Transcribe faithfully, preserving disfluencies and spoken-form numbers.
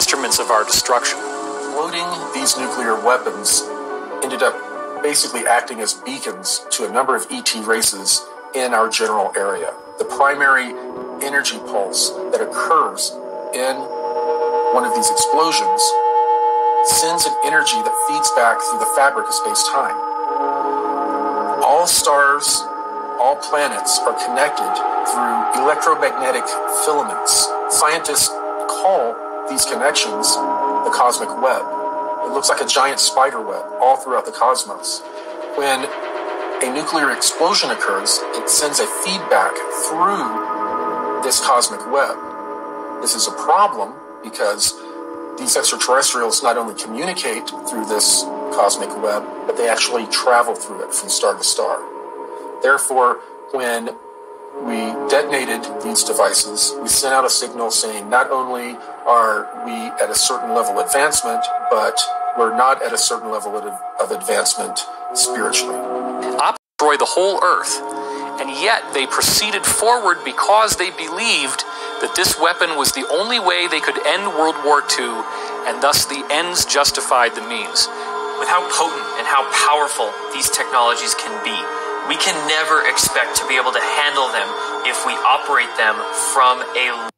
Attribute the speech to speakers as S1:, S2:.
S1: instruments of our destruction.
S2: Loading these nuclear weapons ended up basically acting as beacons to a number of E T races in our general area. The primary energy pulse that occurs in one of these explosions sends an energy that feeds back through the fabric of space-time. All stars, all planets are connected through electromagnetic filaments. Scientists call these connections the cosmic web. It looks like a giant spider web all throughout the cosmos. When a nuclear explosion occurs, it sends a feedback through this cosmic web. This is a problem because these extraterrestrials not only communicate through this cosmic web, but they actually travel through it from star to star. Therefore, when we detonated these devices, we sent out a signal saying not only are we at a certain level of advancement, but we're not at a certain level of, of advancement spiritually.
S1: Destroy the whole earth, and yet they proceeded forward because they believed that this weapon was the only way they could end World War Two, and thus the ends justified the means.
S3: With how potent and how powerful these technologies can be, we can never expect to be able to handle them if we operate them from a